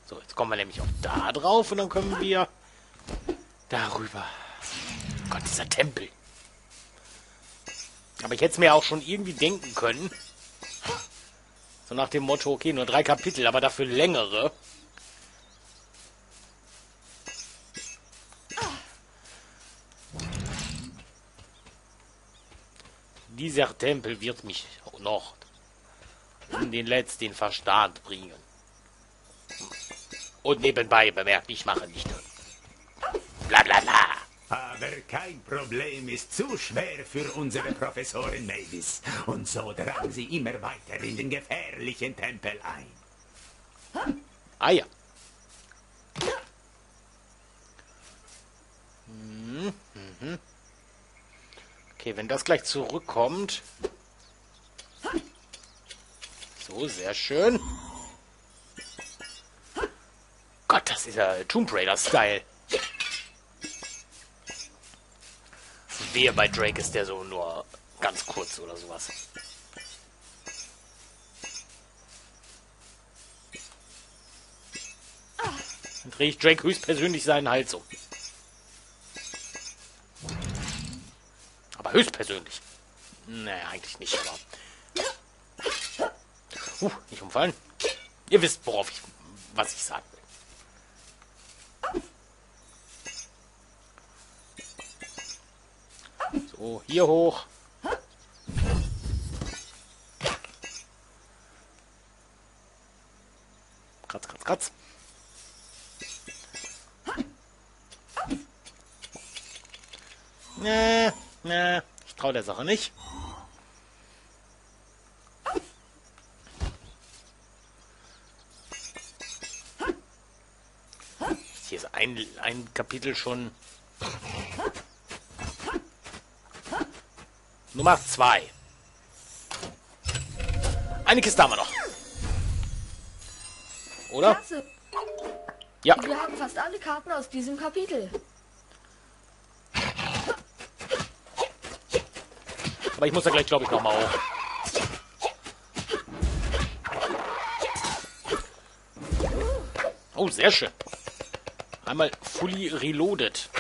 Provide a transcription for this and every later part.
So, jetzt kommen wir nämlich auch da drauf und dann können wir darüber. Oh Gott, dieser Tempel. Aber ich hätte es mir auch schon irgendwie denken können. So nach dem Motto, okay, nur 3 Kapitel, aber dafür längere. Dieser Tempel wird mich noch in den letzten Verstand bringen. Und nebenbei bemerkt, ich mache nicht. Bla bla bla. Aber kein Problem ist zu schwer für unsere Professorin Mavis. Und so drang sie immer weiter in den gefährlichen Tempel ein. Ah ja. Okay, wenn das gleich zurückkommt. So, sehr schön. Gott, das ist ja Tomb Raider-Style. Wehe, bei Drake ist der so nur ganz kurz oder sowas. Dann drehe ich Drake höchstpersönlich seinen Hals um. Aber höchstpersönlich. Naja, eigentlich nicht, aber... nicht umfallen. Ihr wisst, was ich sagen will. So, hier hoch. Kratz, kratz, kratz. Nee, ich traue der Sache nicht. Hier ist ein Kapitel schon. Nummer 2. Eine Kiste haben wir noch. Oder? Klasse. Ja. Wir haben fast alle Karten aus diesem Kapitel. Aber ich muss da gleich, glaube ich, nochmal hoch. Oh, sehr schön. Einmal fully reloaded.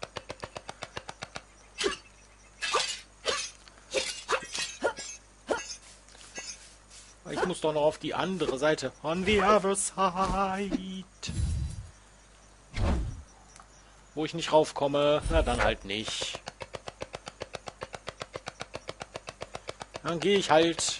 Ich muss doch noch auf die andere Seite. On the other side. Wo ich nicht raufkomme. Na, dann halt nicht. Dann gehe ich halt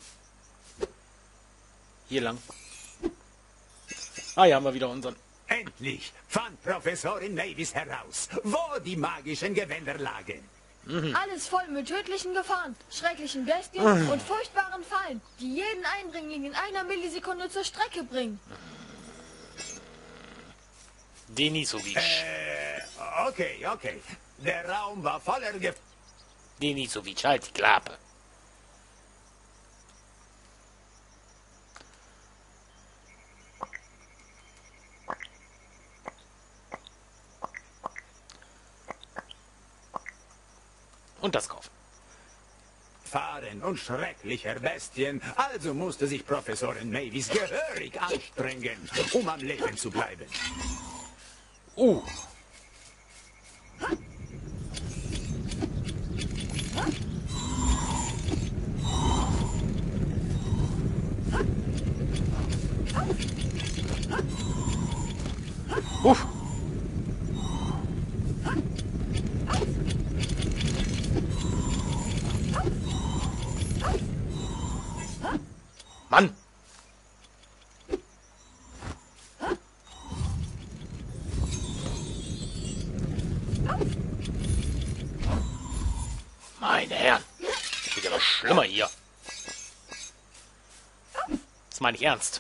hier lang. Ah, hier haben wir wieder unseren. Endlich fand Professorin Mavis heraus, wo die magischen Gewänder lagen. Alles voll mit tödlichen Gefahren, schrecklichen Bestien und furchtbaren Fallen, die jeden Eindringling in einer Millisekunde zur Strecke bringen. Denisovic. Okay. Der Raum war voller Denisovic, halt die Klappe. Und das kaufen. Gefahren und schrecklicher Bestien, also musste sich Professorin Mavis gehörig anstrengen, um am Leben zu bleiben. Mann! Meine Herren! Das wird ja noch schlimmer hier. Das meine ich ernst.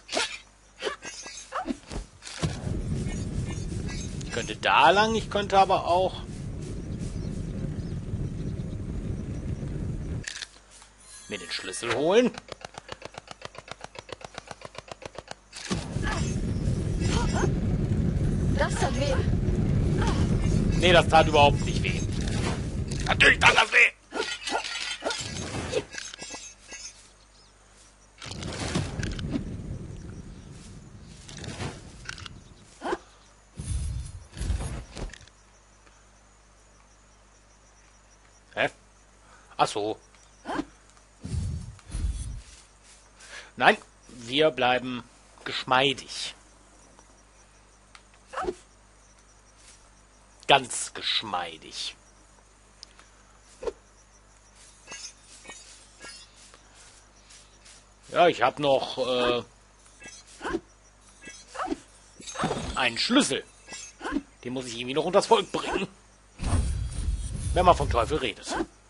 Ich könnte da lang, ich könnte aber auch... mir den Schlüssel holen. Das tat weh. Nee, das tat überhaupt nicht weh. Natürlich tat das weh. Ach so. Nein, wir bleiben geschmeidig. Ganz geschmeidig. Ja, ich habe noch einen Schlüssel. Den muss ich irgendwie noch unters Volk bringen. Wenn man vom Teufel redet.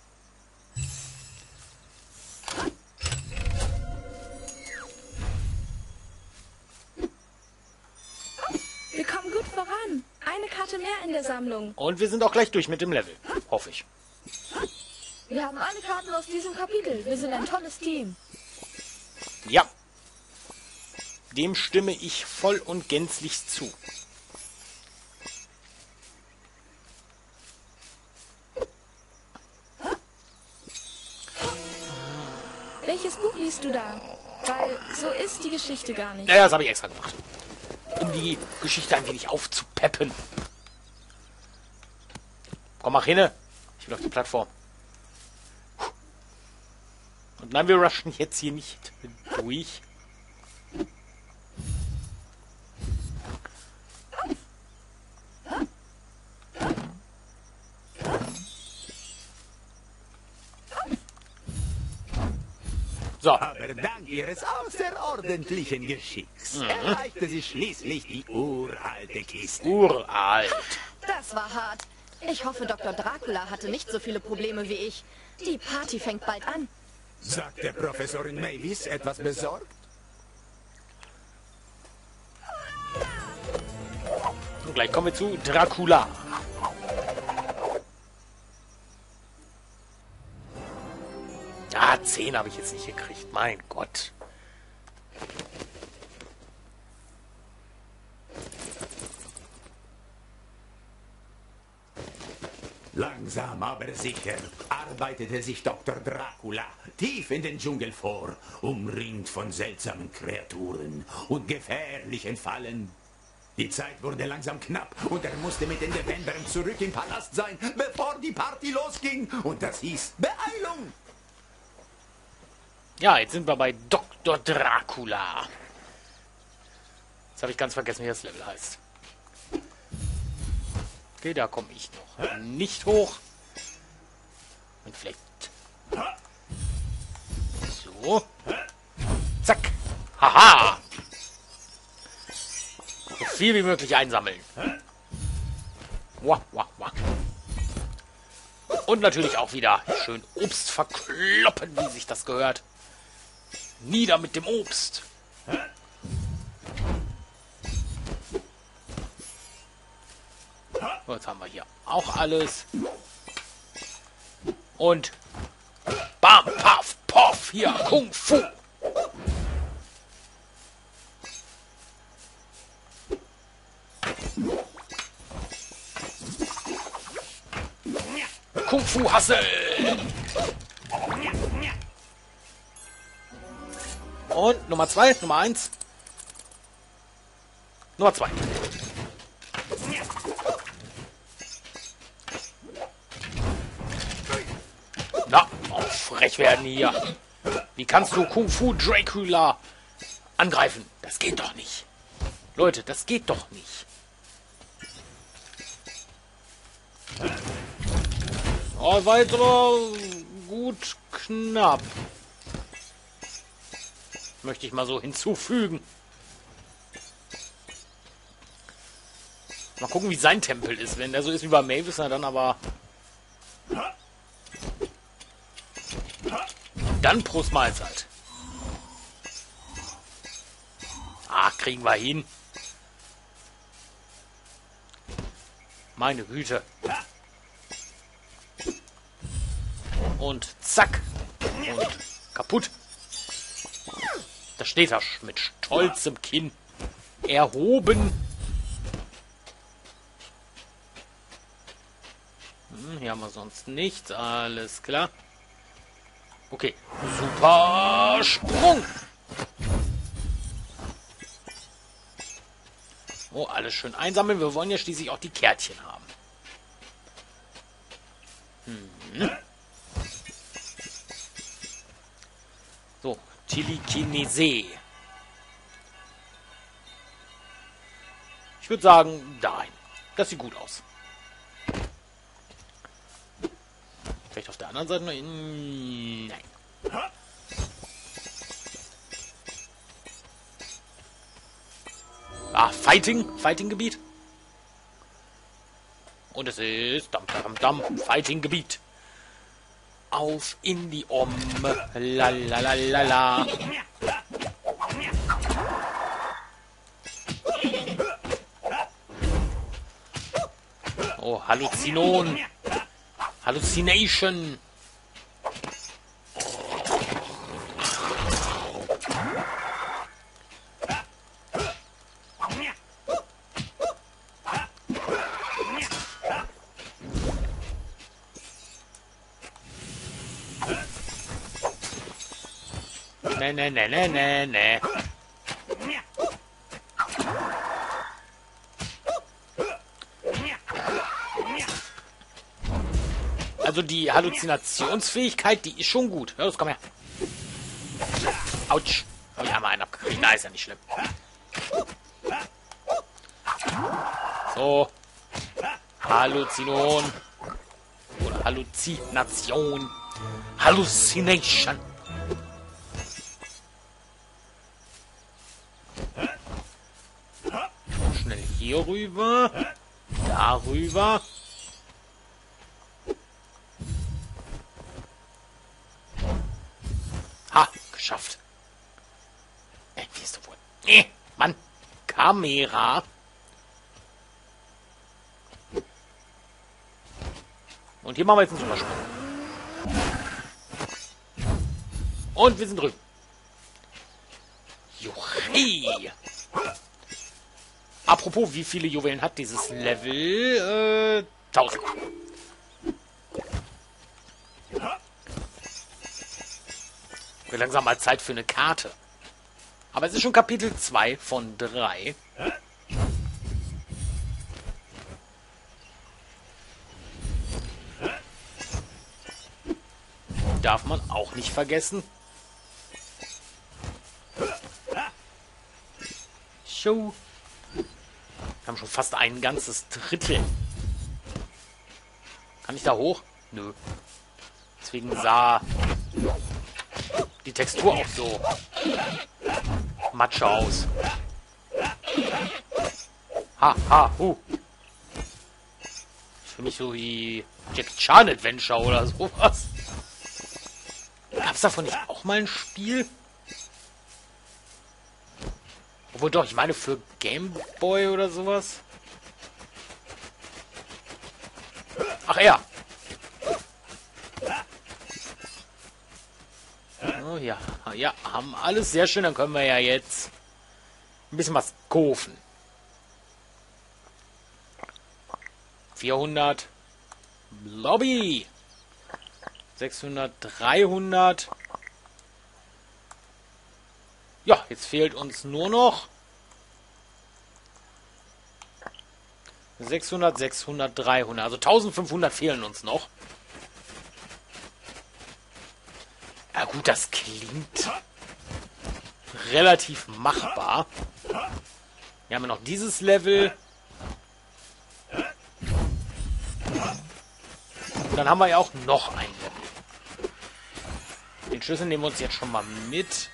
Wir kommen gut voran. Eine Karte mehr in der Sammlung. Und wir sind auch gleich durch mit dem Level. Hoffe ich. Wir haben alle Karten aus diesem Kapitel. Wir sind ein tolles Team. Ja. Dem stimme ich voll und gänzlich zu. Welches Buch liest du da? Weil so ist die Geschichte gar nicht. Naja, das habe ich extra gemacht. Um die Geschichte ein wenig aufzupeppen. Komm, mach hin. Ich will auf die Plattform. Und nein, wir rushen jetzt hier nicht durch. So. Aber dank ihres außerordentlichen Geschicks erreichte sie schließlich die uralte Kiste. Uralt. Das war hart. Ich hoffe, Dr. Dracula hatte nicht so viele Probleme wie ich. Die Party fängt bald an. Sagte Professorin Mavis etwas besorgt? Und gleich kommen wir zu Dracula. Ah, 10 habe ich jetzt nicht gekriegt. Mein Gott. Langsam aber sicher arbeitete sich Dr. Dracula tief in den Dschungel vor, umringt von seltsamen Kreaturen und gefährlichen Fallen. Die Zeit wurde langsam knapp und er musste mit den Defendern zurück im Palast sein, bevor die Party losging. Und das hieß Beeilung! Ja, jetzt sind wir bei Dr. Dracula. Jetzt habe ich ganz vergessen, wie das Level heißt. Okay, da komme ich noch nicht hoch. Und vielleicht... So. Zack. Haha. So viel wie möglich einsammeln. Wah, wah, wah. Und natürlich auch wieder schön Obst verkloppen, wie sich das gehört. Nieder mit dem Obst. So, jetzt haben wir hier auch alles. Und bam, paf, poff, hier, Kung Fu. Kung Fu Hassel. Und Nummer 2, Nummer 1. Nummer 2. Na, auch frech werden hier. Wie kannst du Kung Fu Dracula angreifen? Das geht doch nicht. Leute, das geht doch nicht. Oh, weiterer gut knapp. Möchte ich mal so hinzufügen. Mal gucken, wie sein Tempel ist. Wenn der so ist wie bei Mavis, dann aber... Dann Prost Mahlzeit. Ah, kriegen wir hin. Meine Güte. Und zack. Und kaputt. Da steht er mit stolzem Kinn erhoben. Hier haben wir sonst nichts. Alles klar. Okay. Super Sprung. Oh, alles schön einsammeln. Wir wollen ja schließlich auch die Kärtchen haben. Telekinese. Ich würde sagen, dahin. Das sieht gut aus. Vielleicht auf der anderen Seite noch... Nein. Ah, Fighting-Gebiet. Und es ist... Fighting-Gebiet. Auf in die Lalalala. Oh, Halluzinon. Hallucination. Ne. Also die Halluzinationsfähigkeit, die ist schon gut. Los, komm her. Autsch. Hab ich einmal einen abgekriegt. Na, ist ja nicht schlimm. So. Halluzinon. Oder Halluzination. Hallucination. Schnell hier rüber. Darüber. Ha, geschafft. Wie ist doch wohl? Mann. Kamera. Und hier machen wir jetzt einen Supersprung. Und wir sind drüben. Juchei. Apropos, wie viele Juwelen hat dieses Level? 1000. Wird langsam mal Zeit für eine Karte. Aber es ist schon Kapitel 2 von 3. Darf man auch nicht vergessen. Show. Wir haben schon fast ein ganzes Drittel. Kann ich da hoch? Nö. Deswegen sah die Textur auch so Matsche aus. Für mich so wie Jackie Chan Adventure oder sowas. Gab's davon nicht auch mal ein Spiel? Obwohl doch, ich meine für Game Boy oder sowas. Ach ja. Oh ja, ja, haben alles sehr schön. Dann können wir ja jetzt ein bisschen was kaufen. 400 Lobby. 600, 300. Ja, jetzt fehlt uns nur noch 600, 600, 300. Also 1500 fehlen uns noch. Ja gut, das klingt relativ machbar. Wir haben ja noch dieses Level. Und dann haben wir ja auch noch ein Level. Den Schlüssel nehmen wir uns jetzt schon mal mit.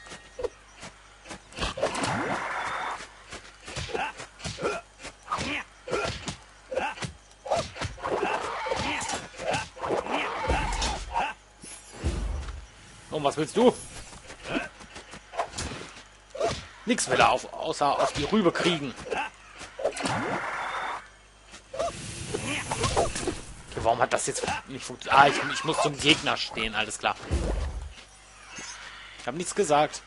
Und was willst du? Nix will er außer auf die Rübe kriegen. Okay, warum hat das jetzt nicht funktioniert? Ah, ich muss zum Gegner stehen, alles klar. Ich habe nichts gesagt.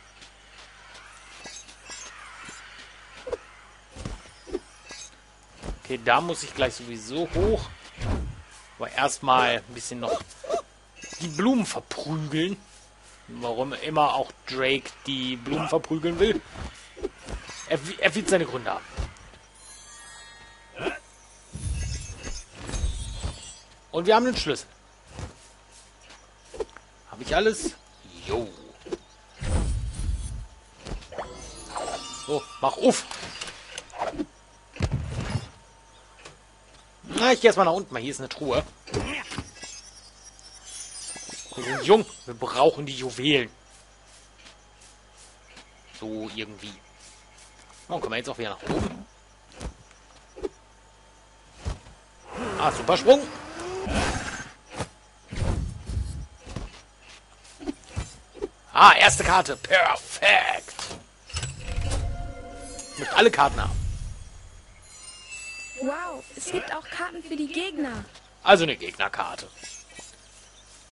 Okay, da muss ich gleich sowieso hoch. Aber erstmal ein bisschen noch die Blumen verprügeln. Warum immer auch Drake die Blumen verprügeln will. Er wird seine Gründe haben. Und wir haben den Schlüssel. Habe ich alles? Jo. So, mach auf. Na, ich gehe erstmal nach unten. Mal, hier ist eine Truhe. Wir sind jung. Wir brauchen die Juwelen. So irgendwie. Oh, kommen wir jetzt auch wieder nach oben. Ah, super Sprung. Ah, erste Karte. Perfekt. Ich möchte alle Karten haben. Wow, es gibt auch Karten für die Gegner. Also eine Gegnerkarte.